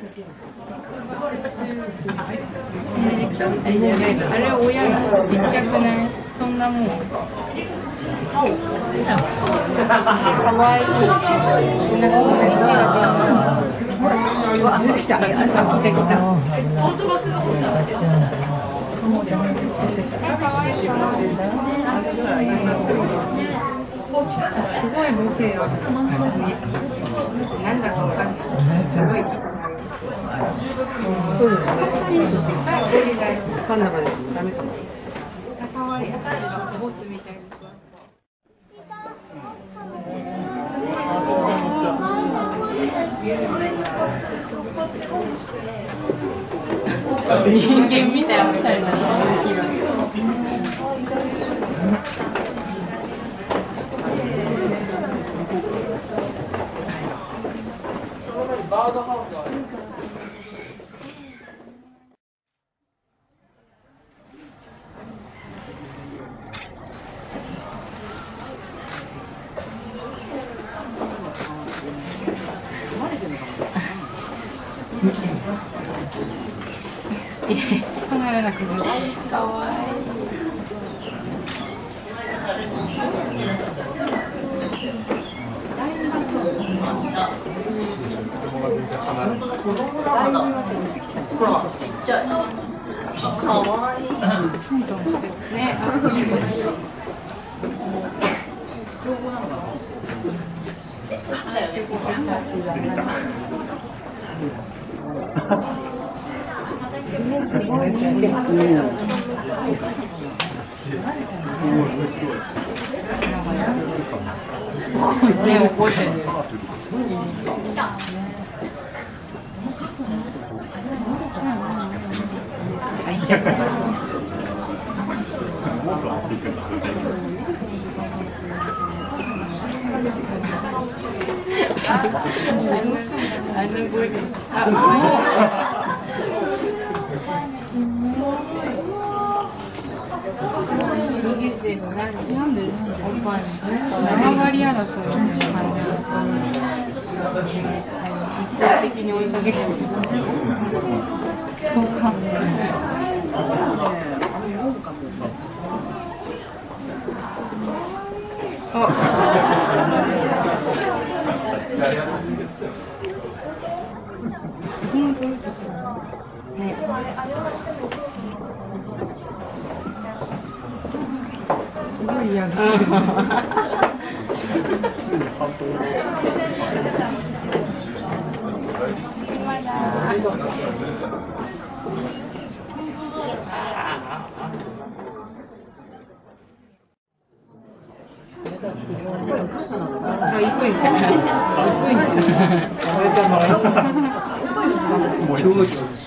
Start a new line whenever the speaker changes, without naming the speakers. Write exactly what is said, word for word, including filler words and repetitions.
あれ親がちっちゃくない？そんなもん。かわいい。なんかこんなに字が出る。うわ、出てきた。あ、来た来た。トートバッグが欲しかった。かわいい。すごい母性が。なんだかわかんない。すごい。
パンダまでダメかも。
かわいい。ボスみたいに座った。人間みたいみたいな。バードハウスは。このような工夫。かわいい。
ほら、ちっちゃい。かわいい。
ね、あ、ね、覚えてる。あ、いっちゃった。あの声。あ、なんで縄張り争いの感じ一方的に追いかけてる。そうか。あ。ね。すごい嫌が。あ、行くんか。行くんか。